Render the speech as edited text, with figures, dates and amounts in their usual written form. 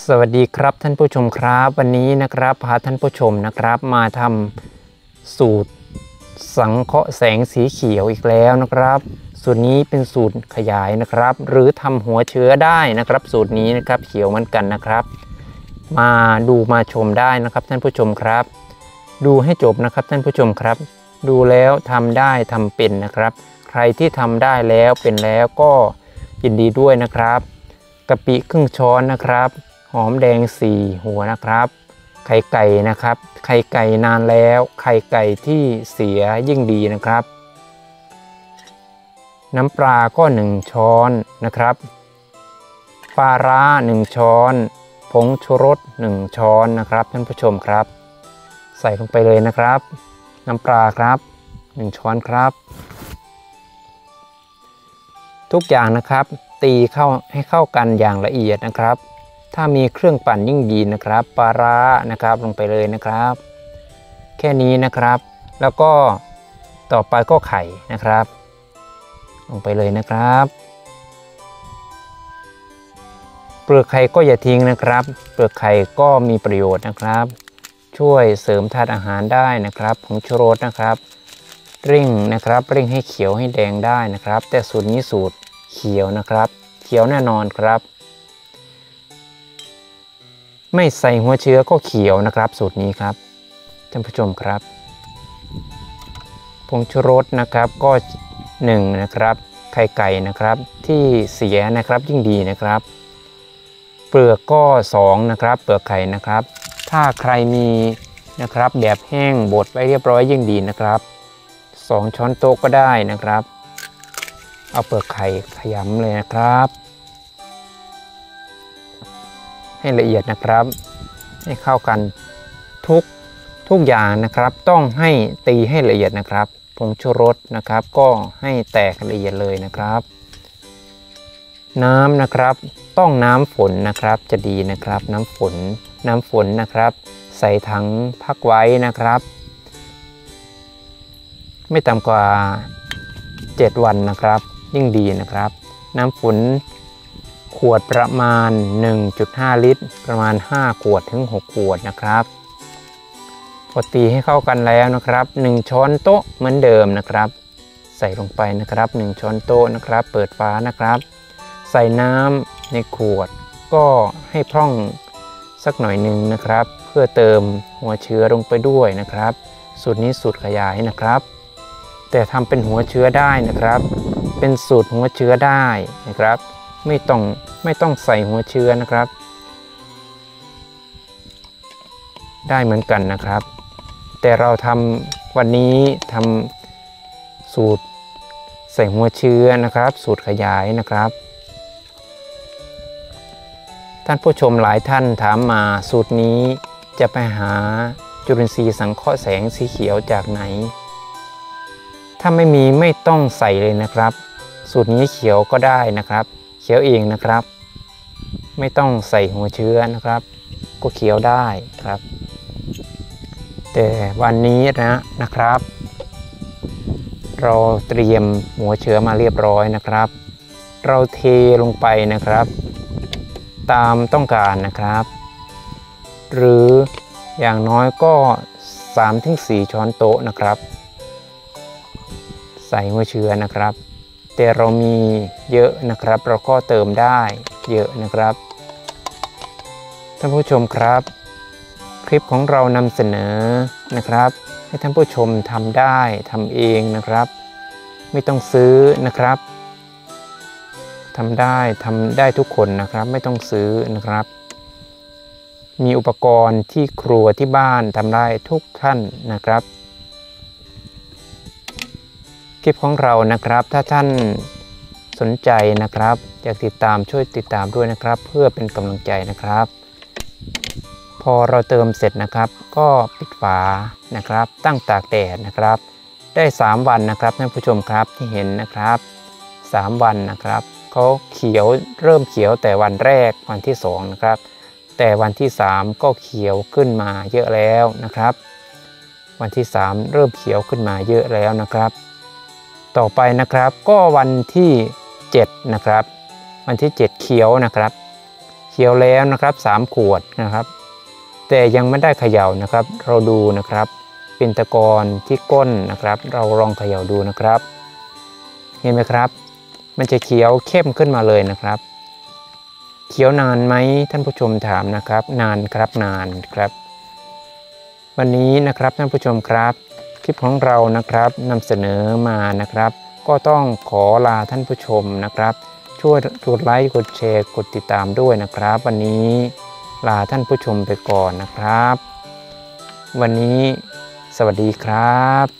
สวัสดีครับท่านผู้ชมครับวันนี้นะครับพาท่านผู้ชมนะครับมาทำสูตรสังเคราะห์แสงสีเขียวอีกแล้วนะครับสูตรนี้เป็นสูตรขยายนะครับหรือทำหัวเชื้อได้นะครับสูตรนี้นะครับเขียวเหมือนกันนะครับมาดูมาชมได้นะครับท่านผู้ชมครับดูให้จบนะครับท่านผู้ชมครับดูแล้วทำได้ทำเป็นนะครับใครที่ทำได้แล้วเป็นแล้วก็ยินดีด้วยนะครับกะปิครึ่งช้อนนะครับหอมแดง4 หัวนะครับไข่ไก่นะครับไข่ไก่นานแล้วไข่ไก่ที่เสียยิ่งดีนะครับน้ำปลาก็1 ช้อนนะครับปลาร้า1 ช้อนผงชูรส1 ช้อนนะครับท่านผู้ชมครับใส่ลงไปเลยนะครับน้ำปลาครับ1 ช้อนครับทุกอย่างนะครับตีเข้าให้เข้ากันอย่างละเอียดนะครับถ้ามีเครื่องปั่นยิ่งดีนะครับปลาร้านะครับลงไปเลยนะครับแค่นี้นะครับแล้วก็ต่อไปก็ไข่นะครับลงไปเลยนะครับเปลือกไข่ก็อย่าทิ้งนะครับเปลือกไข่ก็มีประโยชน์นะครับช่วยเสริมธาตุอาหารได้นะครับผงชูรสนะครับเร่งนะครับเร่งให้เขียวให้แดงได้นะครับแต่สูตรนี้สูตรเขียวนะครับเขียวแน่นอนครับไม่ใส่หัวเชื้อก็เขียวนะครับสูตรนี้ครับท่านผู้ชมครับผงชูรสนะครับก็1นะครับไข่ไก่นะครับที่เสียนะครับยิ่งดีนะครับเปลือกก็2นะครับเปลือกไข่นะครับถ้าใครมีนะครับแบบแห้งบดไว้เรียบร้อยยิ่งดีนะครับ2 ช้อนโต๊ะก็ได้นะครับเอาเปลือกไข่ขยำเลยนะครับให้ละเอียดนะครับให้เข้ากันทุกอย่างนะครับต้องให้ตีให้ละเอียดนะครับผงชูรสนะครับก็ให้แตกละเอียดเลยนะครับน้ำนะครับต้องน้ำฝนนะครับจะดีนะครับน้ำฝนนะครับใส่ถังพักไว้นะครับไม่ต่ำกว่า7 วันนะครับยิ่งดีนะครับน้ำฝนขวดประมาณ 1.5 ลิตรประมาณ5 ขวดถึง 6 ขวดนะครับพอตีให้เข้ากันแล้วนะครับ1 ช้อนโต๊ะเหมือนเดิมนะครับใส่ลงไปนะครับ1 ช้อนโต๊ะนะครับเปิดฝานะครับใส่น้ำในขวดก็ให้พร่องสักหน่อยหนึ่งนะครับเพื่อเติมหัวเชื้อลงไปด้วยนะครับสูตรนี้สูตรขยายนะครับแต่ทำเป็นหัวเชื้อได้นะครับเป็นสูตรหัวเชื้อได้นะครับไม่ต้องใส่หัวเชื้อนะครับได้เหมือนกันนะครับแต่เราทำวันนี้ทำสูตรใส่หัวเชื้อนะครับสูตรขยายนะครับท่านผู้ชมหลายท่านถามมาสูตรนี้จะไปหาจุลินทรีย์สังเคราะห์แสงสีเขียวจากไหนถ้าไม่มีไม่ต้องใส่เลยนะครับสูตรนี้เขียวก็ได้นะครับเขียวเองนะครับไม่ต้องใส่หัวเชื้อนะครับก็เขียวได้ครับแต่วันนี้นะครับเราเตรียมหัวเชื้อมาเรียบร้อยนะครับเราเทลงไปนะครับตามต้องการนะครับหรืออย่างน้อยก็ 3-4 ช้อนโต๊ะนะครับใส่หัวเชื้อนะครับแต่เรามีเยอะนะครับเราก็เติมได้เยอะนะครับท่านผู้ชมครับคลิปของเรานำเสนอนะครับให้ท่านผู้ชมทำได้ทำเองนะครับไม่ต้องซื้อนะครับทำได้ทุกคนนะครับไม่ต้องซื้อนะครับมีอุปกรณ์ที่ครัวที่บ้านทำได้ทุกท่านนะครับคลิปของเรานะครับถ้าท่านสนใจนะครับอยากติดตามช่วยติดตามด้วยนะครับเพื่อเป็นกำลังใจนะครับพอเราเติมเสร็จนะครับก็ปิดฝานะครับตั้งตากแดดนะครับได้3 วันนะครับท่านผู้ชมครับที่เห็นนะครับ3 วันนะครับเขาเริ่มเขียวแต่วันแรกวันที่2นะครับแต่วันที่3ก็เขียวขึ้นมาเยอะแล้วนะครับวันที่3เริ่มเขียวขึ้นมาเยอะแล้วนะครับต่อไปนะครับก็วันที่7นะครับวันที่7เขียวนะครับเขียวแล้วนะครับ3ขวดนะครับแต่ยังไม่ได้เขย่านะครับเราดูนะครับเป็นตะกอนที่ก้นนะครับเราลองเขย่าดูนะครับเห็นไหมครับมันจะเขียวเข้มขึ้นมาเลยนะครับเขียวนานไหมท่านผู้ชมถามนะครับนานครับนานครับวันนี้นะครับท่านผู้ชมครับคลิปของเรานะครับนำเสนอมานะครับก็ต้องขอลาท่านผู้ชมนะครับช่วยกดไลค์กดแชร์กดติดตามด้วยนะครับวันนี้ลาท่านผู้ชมไปก่อนนะครับวันนี้สวัสดีครับ